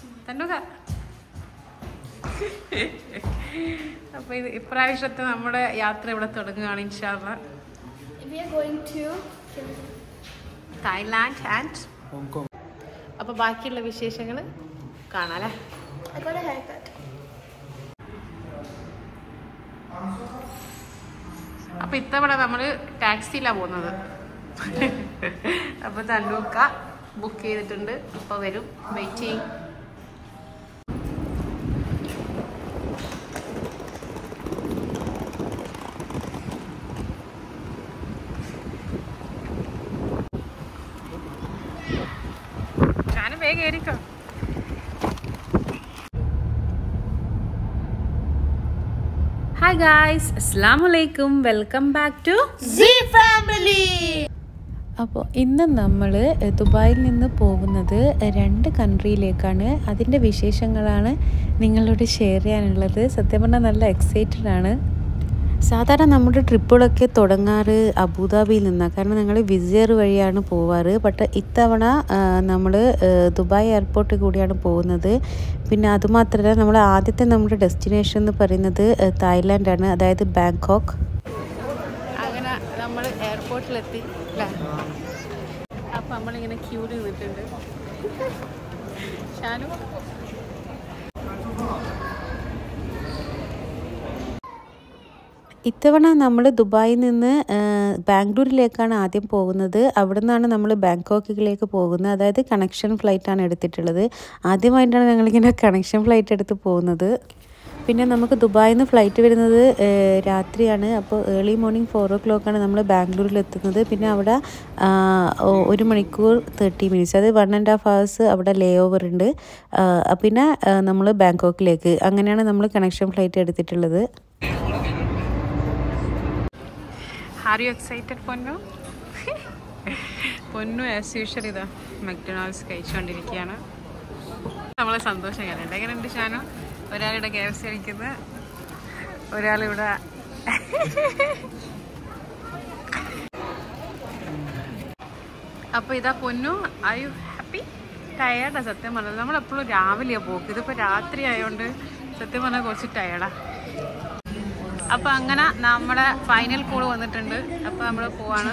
തന്നുക. അപ്പൊ ഇത് ഇപ്രാവശ്യത്തെ നമ്മുടെ യാത്ര ഇവിടെ തുടങ്ങുകയാണ് ഇൻഷാ അല്ലാഹ്. We are going to Thailand and Hong Kong. അപ്പൊ ബാക്കിയുള്ള വിശേഷങ്ങൾ കാണാല്ലേ. I got a haircut. അപ്പൊ ഇത്തവണ നമ്മള് ടാക്സിയിലാണ് പോകുന്നത്. അപ്പൊ തന്നൂക്ക ബുക്ക് ചെയ്തിട്ടുണ്ട്. അപ്പൊ വരും, വെയിറ്റിംഗ്. ഞാനും വേഗം കയറിക്കോ. ഹായ് ഗായ്സ്, അസ്സലാമു അലൈക്കും, welcome back to Z Family. അപ്പോൾ ഇന്ന് നമ്മൾ ദുബായിൽ നിന്ന് പോകുന്നത് 2 കൺട്രിയിലേക്കാണ്. അതിൻ്റെ വിശേഷങ്ങളാണ് നിങ്ങളോട് ഷെയർ ചെയ്യാനുള്ളത്. സത്യം പറഞ്ഞാൽ നല്ല എക്സൈറ്റഡ് ആണ്. സാധാരണ നമ്മുടെ ട്രിപ്പുകളൊക്കെ തുടങ്ങാറ് അബുദാബിയിൽ നിന്നാണ്, കാരണം ഞങ്ങൾ വിസിയർ വഴിയാണ് പോവാറ്. ബട്ട് ഇത്തവണ നമ്മൾ ദുബായ് എയർപോർട്ടിൽ കൂടിയാണ് പോകുന്നത്. പിന്നെ അതുമാത്രമല്ല, നമ്മൾ ആദ്യത്തെ നമ്മുടെ ഡെസ്റ്റിനേഷൻ എന്ന് പറയുന്നത് തായ്ലാൻഡാണ്, അതായത് ബാങ്കോക്ക്. അങ്ങനെ നമ്മൾ എയർപോർട്ടിലെത്തി അല്ലേ. അപ്പം നമ്മളിങ്ങനെ ക്യൂല് നിന്നിട്ടുണ്ട്. ഷാനു ഇത്തവണ നമ്മൾ ദുബായിൽ നിന്ന് ബാംഗ്ലൂരിലേക്കാണ് ആദ്യം പോകുന്നത്. അവിടെ നിന്നാണ് നമ്മൾ ബാങ്കോക്കിലേക്ക് പോകുന്നത്. അതായത് കണക്ഷൻ ഫ്ലൈറ്റാണ് എടുത്തിട്ടുള്ളത്. ആദ്യമായിട്ടാണ് ഞങ്ങളിങ്ങനെ കണക്ഷൻ ഫ്ലൈറ്റ് എടുത്ത് പോകുന്നത്. പിന്നെ നമുക്ക് ദുബായിൽ നിന്ന് ഫ്ലൈറ്റ് വരുന്നത് രാത്രിയാണ്. അപ്പോൾ ഏർലി മോർണിംഗ് 4 o'clock നമ്മൾ ബാംഗ്ലൂരിൽ എത്തുന്നത്. പിന്നെ അവിടെ 1 മണിക്കൂർ 30 minutes, അത് 1.5 hours അവിടെ ലേ ഓവർ ഉണ്ട്. പിന്നെ നമ്മൾ ബാങ്കോക്കിലേക്ക്, അങ്ങനെയാണ് നമ്മൾ കണക്ഷൻ ഫ്ലൈറ്റ് എടുത്തിട്ടുള്ളത്. Are you excited Ponnu? Ponnu as usual ഇതാ മക്ഡൊണാൾഡ്സ് കഴിച്ചുകൊണ്ടിരിക്കുകയാണ്. നമ്മളെ സന്തോഷം കാണുന്നുണ്ട്. എങ്ങനെയുണ്ട് ഷാനു? ഒരാളിവിടെ KFC കഴിക്കുന്നത്, ഒരാളിവിടെ അപ്പോൾ ഇതാ പൊന്നു. Are you happy? ടയേർഡാ സത്യം പറഞ്ഞത്. നമ്മളെപ്പോഴും രാവിലെയാണ് പോക്ക്. ഇതിപ്പോൾ രാത്രി ആയതുകൊണ്ട് സത്യം പറഞ്ഞാൽ കുറച്ച് ടയേർഡാ. അപ്പം അങ്ങനെ നമ്മുടെ ഫൈനൽ കോൾ വന്നിട്ടുണ്ട്. അപ്പം നമ്മൾ പോവാണ്.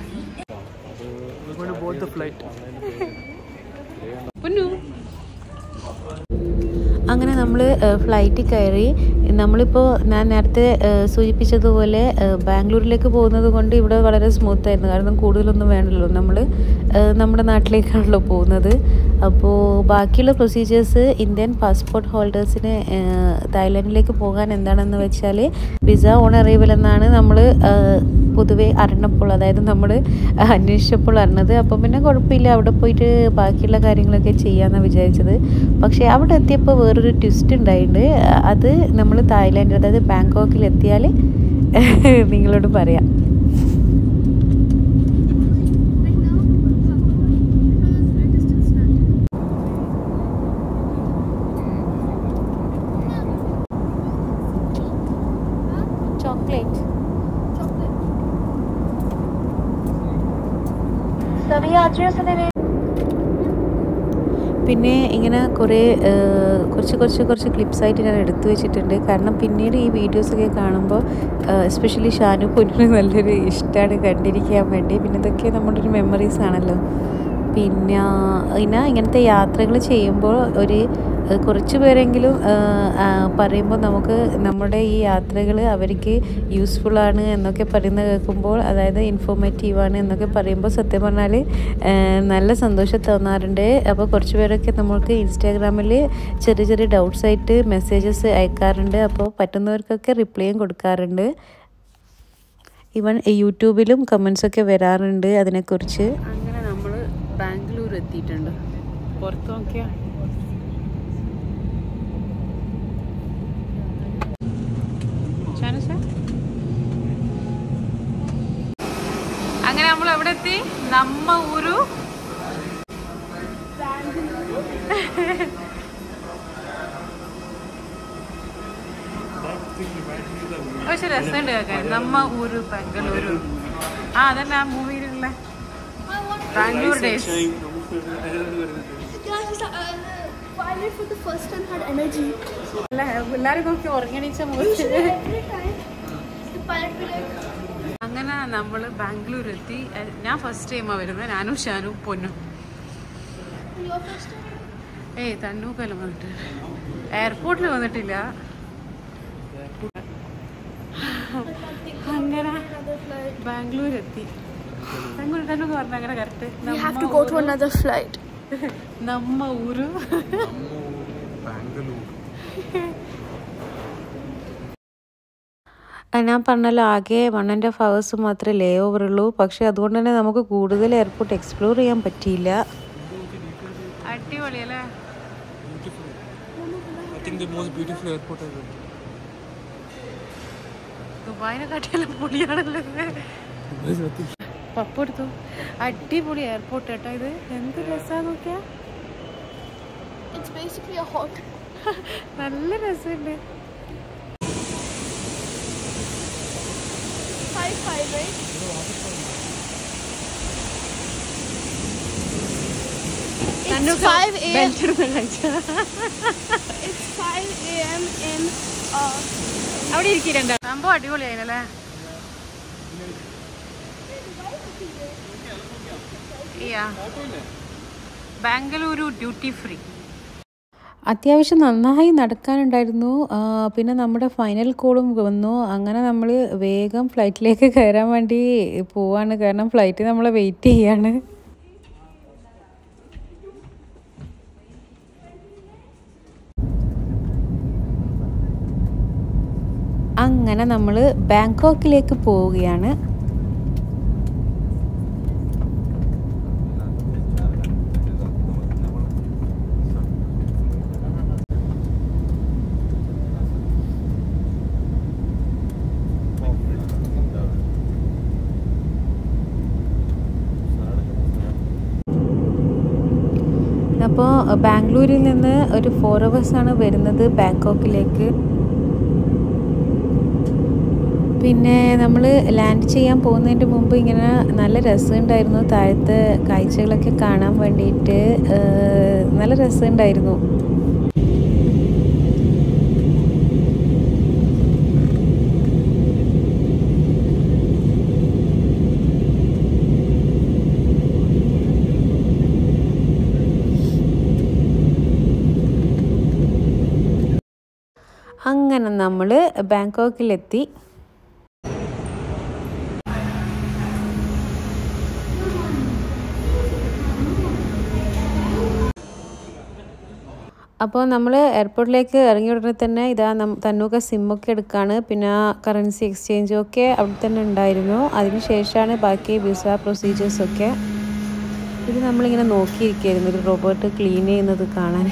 അങ്ങനെ നമ്മൾ ഫ്ലൈറ്റിൽ കയറി. നമ്മളിപ്പോൾ ഞാൻ നേരത്തെ സൂചിപ്പിച്ചതുപോലെ ബാംഗ്ലൂരിലേക്ക് പോകുന്നത് കൊണ്ട് ഇവിടെ വളരെ സ്മൂത്തായിരുന്നു, കാരണം കൂടുതലൊന്നും വേണ്ടല്ലോ. നമ്മൾ നമ്മുടെ നാട്ടിലേക്കാണല്ലോ പോകുന്നത്. അപ്പോൾ ബാക്കിയുള്ള പ്രൊസീജിയേഴ്സ് ഇന്ത്യൻ പാസ്പോർട്ട് ഹോൾഡേഴ്സിന് തായ്ലാൻഡിലേക്ക് പോകാൻ എന്താണെന്ന് വെച്ചാൽ വിസ ഓൺ അറൈവൽ എന്നാണ് നമ്മൾ പൊതുവെ അറിഞ്ഞപ്പോൾ, അതായത് നമ്മൾ അന്വേഷിച്ചപ്പോൾ അറിഞ്ഞത്. അപ്പോൾ പിന്നെ കുഴപ്പമില്ല, അവിടെ പോയിട്ട് ബാക്കിയുള്ള കാര്യങ്ങളൊക്കെ ചെയ്യാമെന്നാണ് വിചാരിച്ചത്. പക്ഷേ അവിടെ എത്തിയപ്പോൾ വേറൊരു ട്വിസ്റ്റ് ഉണ്ടായിട്ടുണ്ട്. അത് നമ്മൾ തായ്ലാൻഡ്, അതായത് ബാങ്കോക്കിൽ എത്തിയാൽ നിങ്ങളോട് പറയാം. പിന്നെ ഇങ്ങനെ കുറച്ച് ക്ലിപ്സായിട്ട് ഞാൻ എടുത്തു വെച്ചിട്ടുണ്ട്. കാരണം പിന്നീട് ഈ വീഡിയോസൊക്കെ കാണുമ്പോൾ എസ്പെഷ്യലി ഷാനു പൊന്നിന് നല്ലൊരു ഇഷ്ടമാണ് കണ്ടിരിക്കാൻ വേണ്ടി. പിന്നെ ഇതൊക്കെ നമ്മുടെ ഒരു മെമ്മറീസ് ആണല്ലോ. പിന്നെ ഇങ്ങനത്തെ യാത്രകൾ ചെയ്യുമ്പോൾ കുറച്ച് പേരെങ്കിലും പറയുമ്പോൾ നമുക്ക് നമ്മുടെ ഈ യാത്രകൾ അവർക്ക് യൂസ്ഫുള്ളാണ് എന്നൊക്കെ പറയുന്നത് കേൾക്കുമ്പോൾ, അതായത് ഇൻഫോർമേറ്റീവാണ് എന്നൊക്കെ പറയുമ്പോൾ സത്യം പറഞ്ഞാൽ നല്ല സന്തോഷം തോന്നാറുണ്ട്. അപ്പോൾ കുറച്ച് പേരൊക്കെ നമ്മൾക്ക് ഇൻസ്റ്റാഗ്രാമിൽ ചെറിയ ഡൗട്ട്സ് ആയിട്ട് മെസ്സേജസ് അയക്കാറുണ്ട്. അപ്പോൾ പറ്റുന്നവർക്കൊക്കെ റിപ്ലൈയും കൊടുക്കാറുണ്ട്. ഈവൻ യൂട്യൂബിലും കമൻസൊക്കെ വരാറുണ്ട് അതിനെക്കുറിച്ച്. അങ്ങനെ നമ്മൾ ബാംഗ്ലൂർ എത്തിയിട്ടുണ്ട്. പുറത്ത് നോക്കിയാൽ അങ്ങനെ നമ്മൾ എവിടെ എത്തി? നമ്മ ഊരു പക്ഷെ രസമുണ്ട് കേൾക്കാൻ. നമ്മ ഊരു ബാംഗ്ലൂരു. അതന്നെ ആ മൂവിയിലുള്ള Bangalore Days. pilot for the first time had energy. എല്ലാവരും നോക്കി ഉറങ്ങണീച്ച Usually every time the pilot will like. അങ്ങനെ നമ്മൾ ബാംഗ്ലൂർ എത്തി. ഞാൻ ഫസ്റ്റ് ടൈമാണ് വരുന്നത്, ഞാനും ഷാനും പൊന്നും. Your first time? ഏയ് തന്നൂക്കെല്ലാം വന്നിട്ട് എയർപോർട്ടിൽ വന്നിട്ടില്ല. അങ്ങനെ Another flight. ബാംഗ്ലൂർ എത്തി. തന്നൂക്ക് പറഞ്ഞ അങ്ങനെ correct We have to go to another flight. നമ്മ ഊരു ഞാൻ പറഞ്ഞല്ലോ ആകെ 1.5 hours മാത്രമേ ലേ ഓവർ ഉള്ളൂ. പക്ഷെ അതുകൊണ്ട് തന്നെ നമുക്ക് കൂടുതൽ എയർപോർട്ട് എക്സ്പ്ലോർ ചെയ്യാൻ പറ്റിയില്ല. അടിപൊളിയല്ലേ? ദുബായിനെ കാട്ടിയാലും പൊളിയാണല്ലോ. പപ്പ എടുത്തു. അടിപൊളി എയർപോർട്ട് കേട്ടോ ഇത്. എന്ത് രസമാണ് നോക്കിയാ. It's basically a hot. നല്ല രസമുണ്ട്. 5-5, right? It's 5 a.m. It's 5 a.m. in അവിടെ ഇരിക്കില്ല. സംഭവം അടിപൊളിയായില്ലേ? Bengaluru duty free. അത്യാവശ്യം നന്നായി നടക്കാനുണ്ടായിരുന്നു. പിന്നെ നമ്മുടെ ഫൈനൽ കോളും വന്നു. അങ്ങനെ നമ്മൾ വേഗം ഫ്ലൈറ്റിലേക്ക് കയറാൻ വേണ്ടി പോവാണ്. കാരണം ഫ്ലൈറ്റ് നമ്മളെ വെയിറ്റ് ചെയ്യാണ്. അങ്ങനെ നമ്മൾ ബാങ്കോക്കിലേക്ക് പോവുകയാണ്. അപ്പോൾ ബാംഗ്ലൂരിൽ നിന്ന് ഒരു 4 hours ആണ് വരുന്നത് ബാങ്കോക്കിലേക്ക്. പിന്നെ നമ്മൾ ലാൻഡ് ചെയ്യാൻ പോകുന്നതിൻ്റെ മുമ്പ് ഇങ്ങനെ നല്ല രസമുണ്ടായിരുന്നു. താഴത്തെ കാഴ്ചകളൊക്കെ കാണാൻ വേണ്ടിയിട്ട് നല്ല രസമുണ്ടായിരുന്നു. അങ്ങനെ നമ്മൾ ബാങ്കോക്കിലെത്തി. അപ്പോൾ നമ്മൾ എയർപോർട്ടിലേക്ക് ഇറങ്ങിയ ഉടനെ തന്നെ ഇതാ തന്നൂക്ക സിമ്മൊക്കെ എടുക്കുകയാണ്. പിന്നെ കറൻസി എക്സ്ചേഞ്ചും ഒക്കെ അവിടെ തന്നെ ഉണ്ടായിരുന്നു. അതിന് ശേഷമാണ് ബാക്കി വിസ പ്രൊസീജിയേഴ്സൊക്കെ. ഇത് നമ്മളിങ്ങനെ നോക്കിയിരിക്കുകയായിരുന്നു ഒരു റോബോട്ട് ക്ലീൻ ചെയ്യുന്നത് കാണാൻ.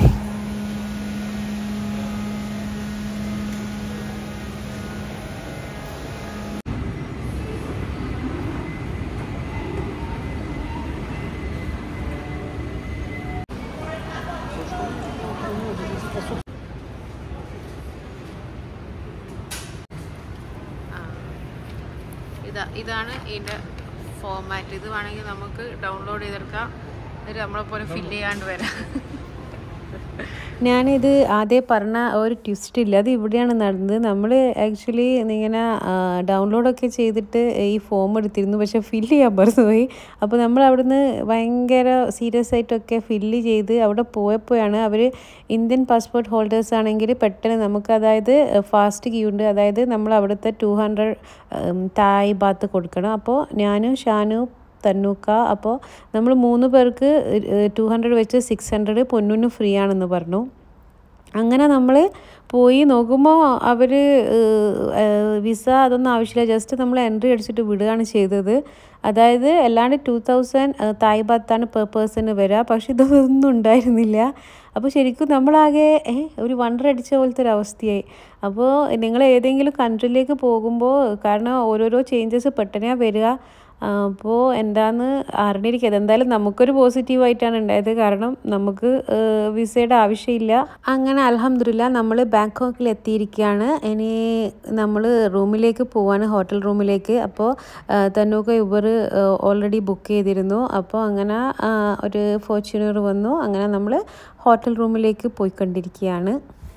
ഇതാണ് ഇതിൻ്റെ ഫോർമാറ്റ്. ഇത് വേണമെങ്കിൽ നമുക്ക് ഡൗൺലോഡ് ചെയ്തെടുക്കാം. എന്നിട്ട് നമ്മളെപ്പോലെ ഫില്ല് ചെയ്യാണ്ട് വരാം. ഞാനിത് ആദ്യം പറഞ്ഞ ഒരു ട്വിസ്റ്റ് ഇല്ല, അത് ഇവിടെയാണ് നടന്നത്. നമ്മൾ ആക്ച്വലി ഇങ്ങനെ ഡൗൺലോഡൊക്കെ ചെയ്തിട്ട് ഈ ഫോം എടുത്തിരുന്നു, പക്ഷെ ഫില്ല് ചെയ്യാൻ മറന്നുപോയി. അപ്പോൾ നമ്മൾ അവിടുന്ന് ഭയങ്കര സീരിയസ് ആയിട്ടൊക്കെ ഫില്ല് ചെയ്ത് അവിടെ പോയപ്പോഴാണ് അവർ ഇന്ത്യൻ പാസ്പോർട്ട് ഹോൾഡേഴ്സ് ആണെങ്കിൽ പെട്ടെന്ന് നമുക്ക്, അതായത് ഫാസ്റ്റ് ക്യൂ ഉണ്ട്, അതായത് നമ്മൾ അവിടുത്തെ 200 തായ് ബാത്ത് കൊടുക്കണം. അപ്പോൾ ഞാനും ഷാനു തന്നൂക്ക, അപ്പോൾ നമ്മൾ 3 പേർക്ക് 200 വെച്ച് 600 പൊന്നൂന് ഫ്രീ ആണെന്ന് പറഞ്ഞു. അങ്ങനെ നമ്മൾ പോയി നോക്കുമ്പോൾ അവർ വിസ അതൊന്നും ആവശ്യമില്ല, ജസ്റ്റ് നമ്മൾ എൻട്രി അടിച്ചിട്ട് വിടുകയാണ് ചെയ്തത്. അതായത് അല്ലാണ്ട് 2000 തായ് ബാത്താണ് പെർ പേഴ്സണ് വരിക. പക്ഷെ ഇതൊന്നും ഉണ്ടായിരുന്നില്ല. അപ്പോൾ ശരിക്കും നമ്മളാകെ ഒരു വണ്ടർ അടിച്ച പോലത്തെ ഒരു അവസ്ഥയായി. അപ്പോൾ നിങ്ങൾ ഏതെങ്കിലും കൺട്രിയിലേക്ക് പോകുമ്പോൾ, കാരണം ഓരോരോ ചേഞ്ചസ് പെട്ടെന്ന് വരിക, അപ്പോൾ എന്താണെന്ന് അറിഞ്ഞിരിക്കുന്നത്. എന്തായാലും നമുക്കൊരു പോസിറ്റീവായിട്ടാണ് ഉണ്ടായത്, കാരണം നമുക്ക് വിസയുടെ ആവശ്യമില്ല. അങ്ങനെ അൽഹംദുലില്ലാ നമ്മൾ ബാങ്കോക്കിൽ എത്തിയിരിക്കുകയാണ്. ഇനി നമ്മൾ റൂമിലേക്ക് പോവാണ്, ഹോട്ടൽ റൂമിലേക്ക്. അപ്പോൾ തന്നൂക്ക് യൂബർ ഓൾറെഡി ബുക്ക് ചെയ്തിരുന്നു. അപ്പോൾ അങ്ങനെ ഒരു ഫോർച്യൂണർ വന്നു. അങ്ങനെ നമ്മൾ ഹോട്ടൽ റൂമിലേക്ക് പോയിക്കൊണ്ടിരിക്കുകയാണ്.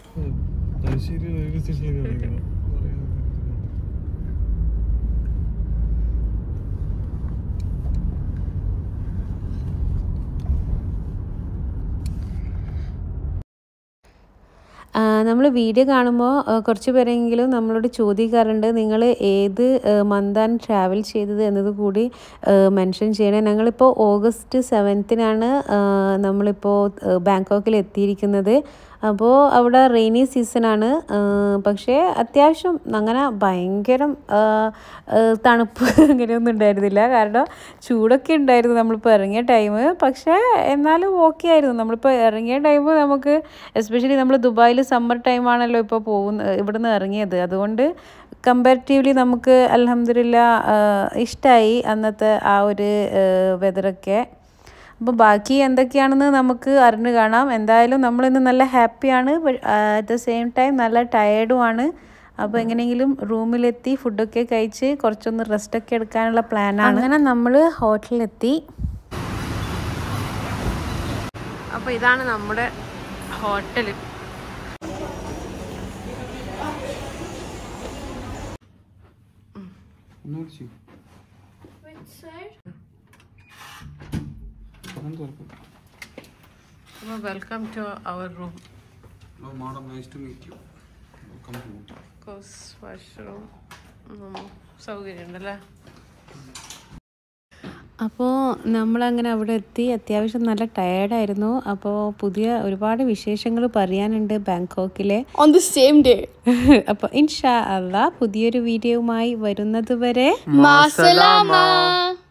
നമ്മൾ വീഡിയോ കാണുമ്പോൾ കുറച്ച് പേരെങ്കിലും നമ്മളോട് ചോദിക്കാറുണ്ട് നിങ്ങൾ ഏത് മന്താണ് ട്രാവൽ ചെയ്തത് എന്നത് കൂടി മെൻഷൻ ചെയ്യണേ. ഞങ്ങളിപ്പോൾ ഓഗസ്റ്റ് 7-നാണ് നമ്മളിപ്പോൾ ബാങ്കോക്കിൽ എത്തിയിരിക്കുന്നത്. അപ്പോൾ അവിടെ റെയിനി സീസണാണ്. പക്ഷേ അത്യാവശ്യം അങ്ങനെ ഭയങ്കരം തണുപ്പ് അങ്ങനെയൊന്നും ഉണ്ടായിരുന്നില്ല, കാരണം ചൂടൊക്കെ ഉണ്ടായിരുന്നു നമ്മളിപ്പോൾ ഇറങ്ങിയ ടൈം. പക്ഷേ എന്നാലും ഓക്കെ ആയിരുന്നു. നമ്മളിപ്പോൾ ഇറങ്ങിയ ടൈം നമുക്ക്, എസ്പെഷ്യലി നമ്മൾ ദുബായിൽ സമ്മർ ടൈമാണല്ലോ ഇപ്പോൾ ഇവിടുന്ന് ഇറങ്ങിയത്. അതുകൊണ്ട് കമ്പാരിറ്റീവ്ലി നമുക്ക് അൽഹംദുലില്ലാ ഇഷ്ടമായി അന്നത്തെ ആ ഒരു വെതറൊക്കെ. അപ്പോൾ ബാക്കി എന്തൊക്കെയാണെന്ന് നമുക്ക് അറിഞ്ഞു കാണാം. എന്തായാലും നമ്മളിന്ന് നല്ല ഹാപ്പിയാണ്, അറ്റ് ദ സെയിം ടൈം നല്ല ടയേർഡുമാണ്. അപ്പോൾ എങ്ങനെയെങ്കിലും റൂമിലെത്തി ഫുഡൊക്കെ കഴിച്ച് കുറച്ചൊന്ന് റെസ്റ്റൊക്കെ എടുക്കാനുള്ള പ്ലാനാണ്. അങ്ങനെ നമ്മൾ ഹോട്ടലിലെത്തി. അപ്പോൾ ഇതാണ് നമ്മുടെ hotel. Which side? Welcome to our room. Hello madam, nice to meet you. Welcome to hotel. കോസ് വാഷ്റൂം സൗകര്യം ഉണ്ടല്ലേ. അപ്പോൾ നമ്മളങ്ങനെ അവിടെ എത്തി. അത്യാവശ്യം നല്ല ടയേർഡായിരുന്നു. അപ്പോൾ പുതിയ ഒരുപാട് വിശേഷങ്ങൾ പറയാനുണ്ട് ബാങ്കോക്കിലെ. On the same day. അപ്പോൾ ഇൻഷാ അല്ലാ പുതിയൊരു വീഡിയോയുമായി വരുന്നത് വരെ Masalama.